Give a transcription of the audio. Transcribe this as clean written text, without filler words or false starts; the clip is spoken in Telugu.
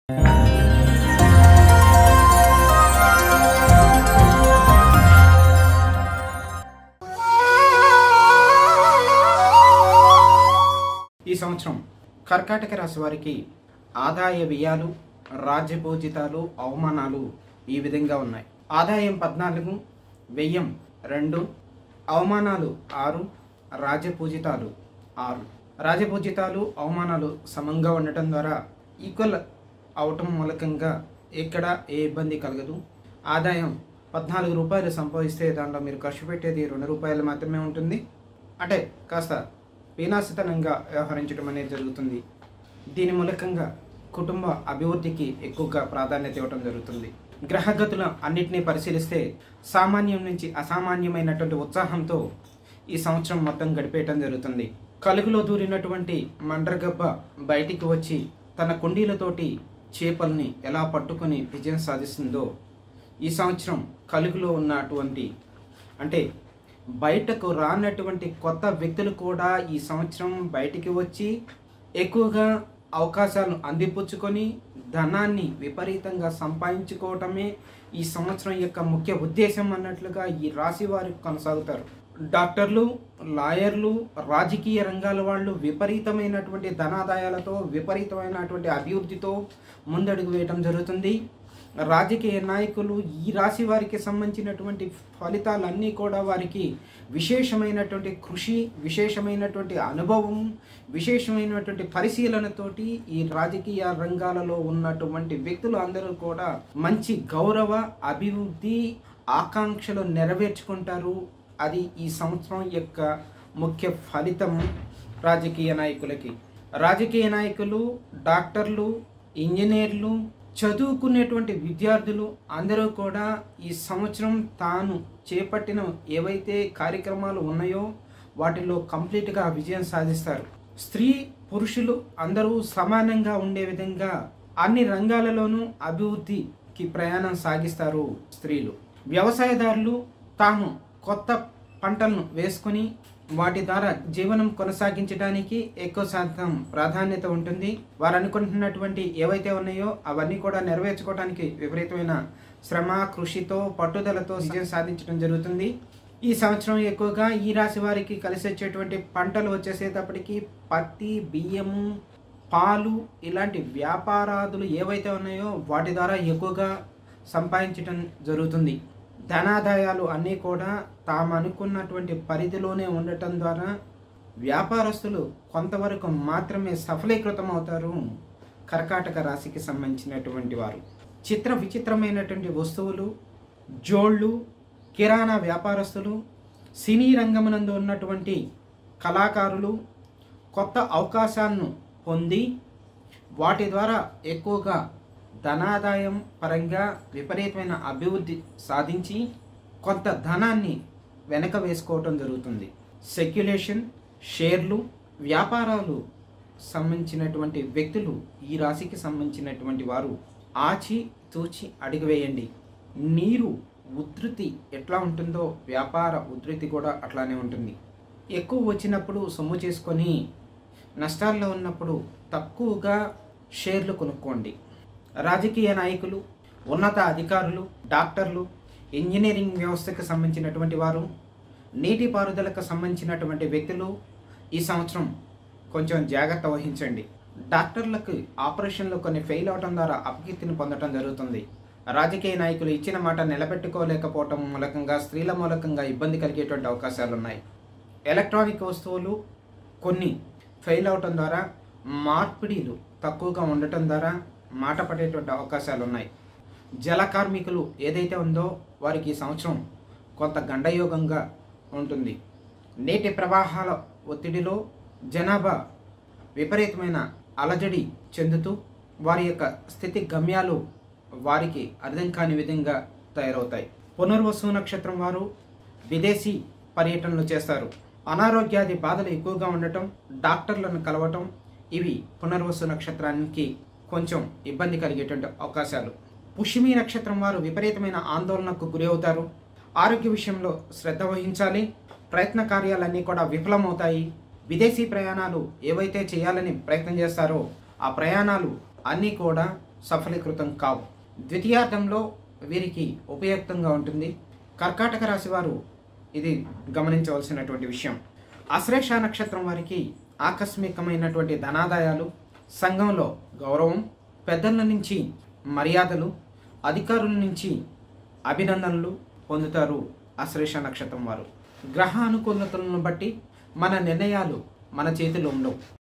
ఈ సంవత్సరం కర్కాటక రాశి వారికి ఆదాయ వ్యయాలు, రాజ్యపూజితాలు, అవమానాలు ఈ విధంగా ఉన్నాయి. ఆదాయం 14, వ్యయం 2, అవమానాలు 6, రాజ్యపూజితాలు 6. రాజపూజితాలు, అవమానాలు సమంగా ఉండటం ద్వారా ఈక్వల్ అవటం మూలకంగా ఎక్కడ ఏ ఇబ్బంది కలగదు. ఆదాయం 14 రూపాయలు సంపాదిస్తే దాంట్లో మీరు ఖర్చు పెట్టేది 2 రూపాయలు మాత్రమే ఉంటుంది. అంటే కాస్త వినాశతనంగా వ్యవహరించడం అనేది జరుగుతుంది. దీని మూలకంగా కుటుంబ అభివృద్ధికి ఎక్కువగా ప్రాధాన్యత ఇవ్వడం జరుగుతుంది. గ్రహగతుల అన్నిటినీ పరిశీలిస్తే సామాన్యం నుంచి అసామాన్యమైనటువంటి ఉత్సాహంతో ఈ సంవత్సరం మొత్తం గడిపేయటం జరుగుతుంది. కలుగులో దూరినటువంటి మండ్రగబ్బ బయటికి వచ్చి తన కుండీలతోటి చేపల్ని ఎలా పట్టుకొని విజయం సాధిస్తుందో ఈ సంవత్సరం కలుగులో ఉన్నటువంటి అంటే బయటకు రానటువంటి కొత్త వ్యక్తులు కూడా ఈ సంవత్సరం బయటికి వచ్చి ఎక్కువగా అవకాశాలను అందిపుచ్చుకొని ధనాన్ని విపరీతంగా సంపాదించుకోవటమే ఈ సంవత్సరం యొక్క ముఖ్య ఉద్దేశం అన్నట్లుగా ఈ రాశి వారు కొనసాగుతారు. డాక్టర్లు, లాయర్లు, రాజకీయ రంగాల వాళ్ళు విపరీతమైనటువంటి ధనాదాయాలతో, విపరీతమైనటువంటి అభివృద్ధితో ముందడుగు వేయటం జరుగుతుంది. రాజకీయ నాయకులు, ఈ రాశి వారికి సంబంధించినటువంటి ఫలితాలన్నీ కూడా వారికి విశేషమైనటువంటి కృషి, విశేషమైనటువంటి అనుభవం, విశేషమైనటువంటి పరిశీలనతోటి ఈ రాజకీయ రంగాలలో ఉన్నటువంటి వ్యక్తులు అందరూ కూడా మంచి గౌరవ, అభివృద్ధి, ఆకాంక్షలు నెరవేర్చుకుంటారు. అది ఈ సంవత్సరం యొక్క ముఖ్య ఫలితం రాజకీయ నాయకులకి. రాజకీయ నాయకులు, డాక్టర్లు, ఇంజనీర్లు, చదువుకునేటువంటి విద్యార్థులు అందరూ కూడా ఈ సంవత్సరం తాను చేపట్టిన ఏవైతే కార్యక్రమాలు ఉన్నాయో వాటిలో కంప్లీట్గా విజయం సాధిస్తారు. స్త్రీ, పురుషులు అందరూ సమానంగా ఉండే విధంగా అన్ని రంగాలలోనూ అభివృద్ధికి ప్రయాణం సాగిస్తారు స్త్రీలు. వ్యవసాయదారులు తాము కొత్త పంటలను వేసుకొని వాటి ద్వారా జీవనం కొనసాగించడానికి ఎక్కువ శాతం ప్రాధాన్యత ఉంటుంది. వారు అనుకుంటున్నటువంటి ఏవైతే ఉన్నాయో అవన్నీ కూడా నెరవేర్చుకోవడానికి విపరీతమైన శ్రమ, కృషితో, పట్టుదలతో విజయం సాధించడం జరుగుతుంది. ఈ సంవత్సరం ఎక్కువగా ఈ రాశి వారికి కలిసి వచ్చేటువంటి పంటలు వచ్చేసేటప్పటికి పత్తి, బియ్యము, పాలు ఇలాంటి వ్యాపారాదులు ఏవైతే ఉన్నాయో వాటి ద్వారా ఎక్కువగా సంపాదించడం జరుగుతుంది. ధనాదాయాలు అన్నీ కూడా తాము అనుకున్నటువంటి పరిధిలోనే ఉండటం ద్వారా వ్యాపారస్తులు కొంతవరకు మాత్రమే సఫలీకృతం అవుతారు. కర్కాటక రాశికి సంబంధించినటువంటి వారు చిత్ర విచిత్రమైనటువంటి వస్తువులు, జోళ్ళు, కిరాణా వ్యాపారస్తులు, సినీ రంగమునందు ఉన్నటువంటి కళాకారులు కొత్త అవకాశాలను పొంది వాటి ద్వారా ఎక్కువగా ధనాదాయం పరంగా విపరీతమైన అభివృద్ధి సాధించి కొంత ధనాన్ని వెనక వేసుకోవటం జరుగుతుంది. సెక్యులేషన్, షేర్లు, వ్యాపారాలు సంబంధించినటువంటి వ్యక్తులు ఈ రాశికి సంబంధించినటువంటి వారు ఆచి తూచి అడుగు వేయండి. నీరు ఉధృతి ఎట్లా ఉంటుందో వ్యాపార ఉధృతి కూడా అట్లానే ఉంటుంది. ఎక్కువ వచ్చినప్పుడు సొమ్ము చేసుకొని నష్టాల్లో ఉన్నప్పుడు తక్కువగా షేర్లు కొనుక్కోండి. రాజకీయ నాయకులు, ఉన్నత అధికారులు, డాక్టర్లు, ఇంజనీరింగ్ వ్యవస్థకు సంబంధించినటువంటి వారు, నీటిపారుదలకు సంబంధించినటువంటి వ్యక్తులు ఈ సంవత్సరం కొంచెం జాగ్రత్త వహించండి. డాక్టర్లకు ఆపరేషన్లు కొన్ని ఫెయిల్ అవడం ద్వారా అపకీర్తిని పొందడం జరుగుతుంది. రాజకీయ నాయకులు ఇచ్చిన మాట నిలబెట్టుకోలేకపోవటం మూలకంగా స్త్రీల మూలకంగా ఇబ్బంది కలిగేటువంటి అవకాశాలు ఉన్నాయి. ఎలక్ట్రానిక్ వస్తువులు కొన్ని ఫెయిల్ అవటం ద్వారా, మార్పిడిలు తక్కువగా ఉండటం ద్వారా మాట పడేటువంటి అవకాశాలు ఉన్నాయి. జల కార్మికులు ఏదైతే ఉందో వారికి ఈ సంవత్సరం కొంత గండయోగంగా ఉంటుంది. నీటి ప్రవాహాల ఒత్తిడిలో జనాభా విపరీతమైన అలజడి చెందుతూ వారి యొక్క స్థితి గమ్యాలు వారికి అర్థం కాని విధంగా తయారవుతాయి. పునర్వసు నక్షత్రం వారు విదేశీ పర్యటనలు చేస్తారు. అనారోగ్యాది బాధలు ఎక్కువగా ఉండటం, డాక్టర్లను కలవటం ఇవి పునర్వసు నక్షత్రానికి కొంచెం ఇబ్బంది కలిగేటువంటి అవకాశాలు. పుష్యమి నక్షత్రం వారు విపరీతమైన ఆందోళనకు గురి అవుతారు. ఆరోగ్య విషయంలో శ్రద్ధ వహించాలి. ప్రయత్న కార్యాలన్నీ కూడా విఫలమవుతాయి. విదేశీ ప్రయాణాలు ఏవైతే చేయాలని ప్రయత్నం చేస్తారో ఆ ప్రయాణాలు అన్నీ కూడా సఫలీకృతం కావు. ద్వితీయార్థంలో వీరికి ఉపయుక్తంగా ఉంటుంది. కర్కాటక రాశి వారు ఇది గమనించవలసినటువంటి విషయం. ఆశ్లేష నక్షత్రం వారికి ఆకస్మికమైనటువంటి ధనాదాయాలు, సంఘంలో గౌరవం, పెద్దల నుంచి మర్యాదలు, అధికారుల నుంచి అభినందనలు పొందుతారు ఆశ్లేష నక్షత్రం వారు. గ్రహ అనుకూలతలను బట్టి మన నిర్ణయాలు మన చేతిలో ఉండవు.